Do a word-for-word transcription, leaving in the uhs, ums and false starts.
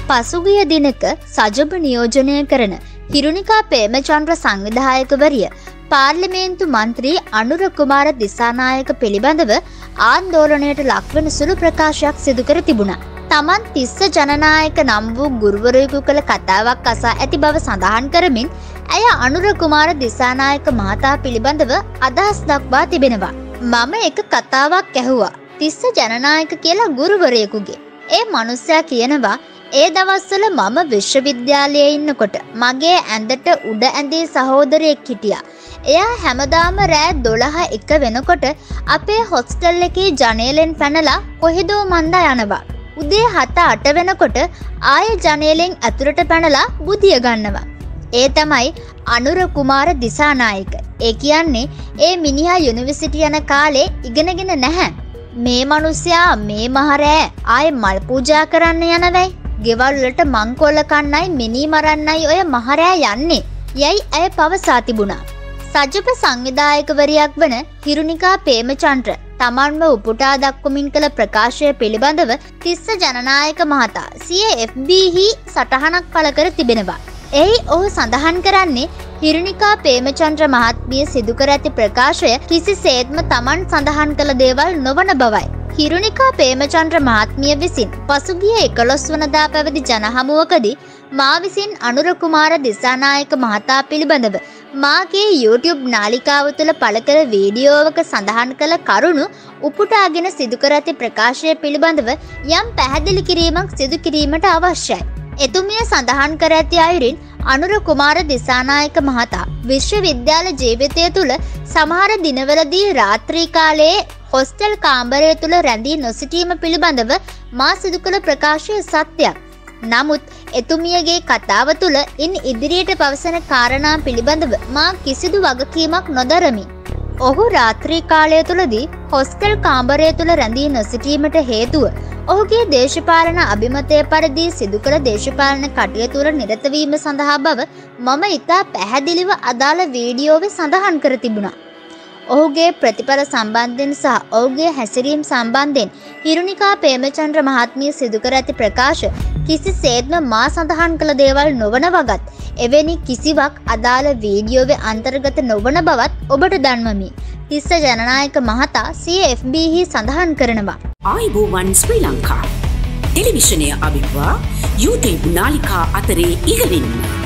පසුගිය දිනක සජබ නියෝජනය කරන හිරුනිකා ප්‍රේමචන්ද්‍ර සංවිධායකවරිය පාර්ලිමේන්තු මන්ත්‍රී අනුර කුමාර දිසානායක පිළිබඳව ආන්දෝලනයට ලක්වන සුළු ප්‍රකාශයක් සිදු කර තිබුණා. තමන් තිස්ස ජනනායක නම් වූ ගුරුවරයෙකු කළ කතාවක් අසා ඇති බව සඳහන් කරමින් ඇය අනුර කුමාර දිසානායක මහතා පිළිබඳව අදහස් දක්වා තිබෙනවා. මම එක කතාවක් ඇහුවා තිස්ස ජනනායක කියලා ගුරුවරයෙකුගේ. ඒ මනුස්සයා කියනවා ඒ දවස්වල මම විශ්වවිද්‍යාලයේ ඉන්නකොට මගේ ඇඳට උඩ ඇඳේ සහෝදරයෙක් හිටියා. එයා හැමදාම රෑ දොළහ එක වෙනකොට අපේ හොස්ටල් එකේ ජනේලෙන් පැනලා කොහෙදෝ මන්දා යනවා. උදේ හත අට වෙනකොට ආය ජනේලෙන් ඇතුළට පැනලා බුදිය ගන්නවා. ඒ තමයි අනුර කුමාර දිසානායක. ඒ කියන්නේ ඒ මිනිහා යුනිවර්සිටි යන කාලේ ඉගෙනගෙන නැහැ. මේ මිනිස්සයා මේ මහරෑ ආයේ මල් පූජා කරන්න යනවයි. ගෙවල් වලට මංකොල්ල කන්නයි මිනි මරන්නයි ඔය මහරෑ යන්නේ. යයි ඇය පවසා තිබුණා. සජප සංවිධායකවරියක් වන හිරුනිකා ප්‍රේමචන්ද්‍ර තමන්ව උපුටා දක්වමින් කළ ප්‍රකාශය පිළිබඳව තිස්ස ජනනායක මහතා සිය එෆ් බී හි සටහනක් පළ කර තිබෙනවා. එහි ඔහු සඳහන් කරන්නේ හිරුනිකා ප්‍රේමචන්ද්‍ර මහත්මිය සිදු කර ඇති ප්‍රකාශය කිසිසේත්ම තමන් සඳහන් කළ දේවල් නොවන බවයි. හිරුනිකා ප්‍රේමචන්ද්‍ර මහත්මිය විසින් පසුගිය එකොළොස් වනදා පැවති ජනහමුවකදී මා විසින් අනුර කුමාර දිසානායක මහතා පිළිබඳව මාගේ YouTube නාලිකාව තුළ පළ කළ වීඩියෝවක සඳහන් කළ කරුණු උපුටාගෙන සිදු කර ඇති ප්‍රකාශය පිළිබඳව යම් පැහැදිලි කිරීමක් සිදු කිරීමට අවශ්‍යයි. එතුමිය සඳහන් කර ඇති අයුරින් අනුර කුමාර දිසානායක මහතා විශ්වවිද්‍යාල ජීවිතය තුළ සමහර දිනවලදී රාත්‍රී කාලයේ හොස්ටල් කාමරය තුළ රැඳී නොසිටීම පිළිබඳව මා සිදු කළ ප්‍රකාශය සත්‍යයක්. නමුත් එතුමියගේ කතාව තුළ ඉන් ඉදිරියට පවසන කාරණා පිළිබඳව මා කිසිදු වගකීමක් නොදරමි. ඔහු රාත්‍රී කාලය තුළදී හොස්ටල් කාමරය තුළ රැඳී නොසිටීමට හේතුව ඔහුගේ දේශපාලන අභිමතය පරිදි සිදු කළ දේශපාලන කටයුතු වල නිරත වීම සඳහා බව මම ඉතා පැහැදිලිව අදාළ වීඩියෝවේ සඳහන් කර තිබුණා. ඔහුගේ ප්‍රතිඵල සම්බන්ධයෙන් සහ ඔහුගේ හැසිරීම් සම්බන්ධයෙන් හිරුනිකා ප්‍රේමචන්ද්‍ර මහත්මිය සිදු කර ඇති ප්‍රකාශ කිසිසේත්ම මා සඳහන් කළ දේවල් නොවන වගත් එවැනි කිසිවක් අදාළ වීඩියෝවේ අන්තර්ගත නොවන බවත් ඔබට දන්වමි. තිස්ස ජනනායක මහතා සිය එෆ් බී හි සඳහන් කරනවා. ආයිබෝවන් ශ්‍රී ලංකා ටෙලිවිෂනය අභිපවා YouTube නාලිකා අතරේ ඉහළින්ම